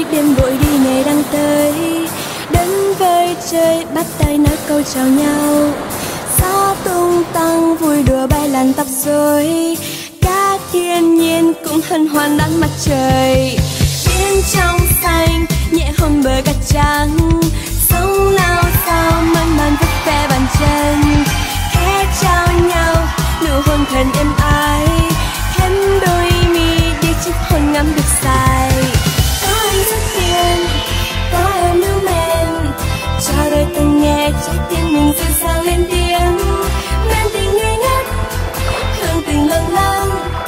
đêm vội đi ngày đang tới. Đến với chơi bắt tay nói câu chào nhau, gió tung tăng vui đùa bay làn tóc rối. Cả thiên nhiên cũng hân hoan đón mặt trời. Biển trong xanh nhẹ hôn bờ cát trắng, sóng lao sao mơn man vút ve bàn chân. Khẽ trao nhau nụ hôn thật êm ái, khép đôi mi đi chiếc hôn ngắm được dài. Có anh rất hiền, có em nữ men, cho đời từng nghe trái tim mình dịu dàng lên tiếng. Men tình ngây ngất, hương tình lâng lâng,